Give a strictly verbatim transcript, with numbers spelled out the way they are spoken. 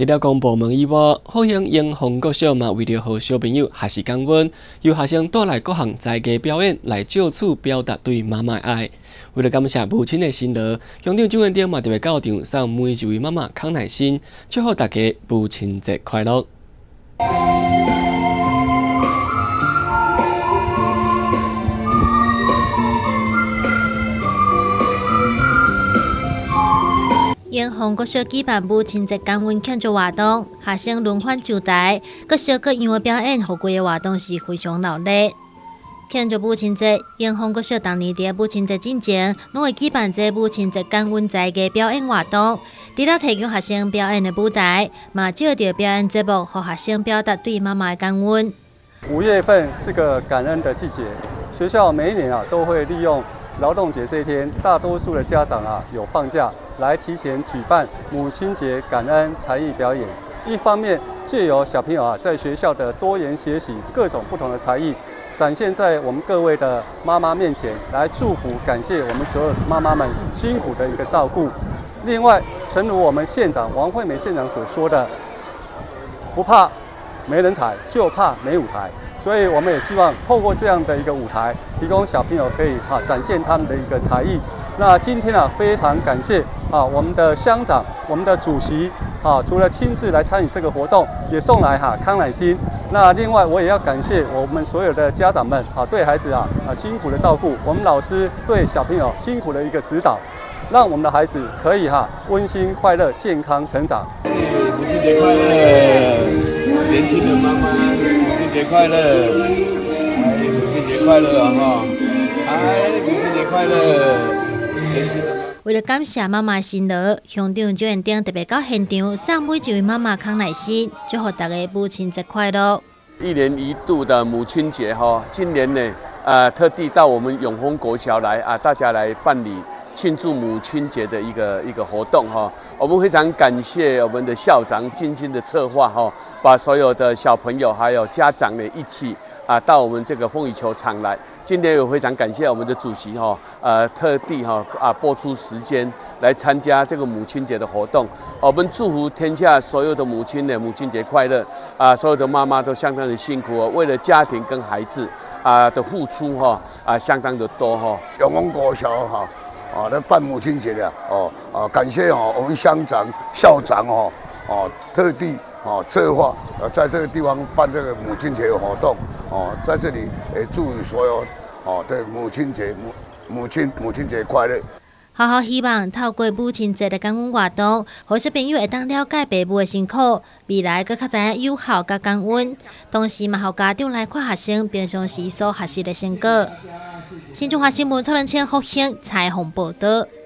除了公部门以外，复兴英丰国小嘛，为了和小朋友学习降温，由学生带来各项在家表演来就此表达对妈妈的爱。为了感谢母亲的辛劳，乡长周文鼎嘛特别到场送每一位妈妈康乃馨，祝福大家母亲节快乐。 英丰国小举办母亲节感恩庆祝活动，学生轮番就台，各小各样的表演，和规个活动是非常热烈。庆祝母亲节，英丰国小当年伫母亲节之前，拢会举办这母亲节感恩在家表演活动，除了提供学生表演的舞台，嘛借着表演节目，和学生表达对妈妈的感恩。 五月份是个感恩的季节，学校每一年啊都会利用劳动节这一天，大多数的家长啊有放假，来提前举办母亲节感恩才艺表演。一方面借由小朋友啊在学校的多元学习各种不同的才艺，展现在我们各位的妈妈面前，来祝福感谢我们所有妈妈们辛苦的一个照顾。另外，诚如我们县长王惠美县长所说的，不怕没人才，就怕没舞台。所以我们也希望透过这样的一个舞台，提供小朋友可以哈展现他们的一个才艺。那今天啊，非常感谢啊我们的乡长、我们的主席啊，除了亲自来参与这个活动，也送来哈康乃馨。那另外我也要感谢我们所有的家长们啊，对孩子啊啊辛苦的照顾，我们老师对小朋友辛苦的一个指导，让我们的孩子可以哈温馨、快乐、健康成长。 母亲节快乐，年轻的妈妈，母亲节快乐，哎，母亲节快乐啊哈，哎，母亲节快乐。 为了感谢妈妈的辛劳，乡长周文鼎特别到现场送每一位妈妈康乃馨，祝福大家母亲节快乐。 一年一度的母亲节哈，今年呢，呃，特地到我们永丰国小来啊，大家来办理庆祝母亲节的一个一个活动哈。我们非常感谢我们的校长精心的策划哈，把所有的小朋友还有家长呢一起啊到我们这个风雨球场来。今天也非常感谢我们的主席哈，呃，特地哈啊播出时间来参加这个母亲节的活动。我们祝福天下所有的母亲呢，母亲节快乐啊！所有的妈妈都相当的辛苦哦，为了家庭跟孩子啊的付出哈啊相当的多哈。 永丰国小哈啊，来办母亲节的哦啊，感谢哦我们乡长、校长哦哦特地。哦，策划呃，在这个地方办这个母亲节活动哦，在这里也祝所有哦对母亲节母母亲母亲节快乐。 好好希望透过母亲节的感恩活动，让小朋友会当了解父母的辛苦，未来更较知影友好甲感恩，同时嘛，让家长来看学生平常时所学习的成果。新中华新闻蔡仁谦、福兴采访报道。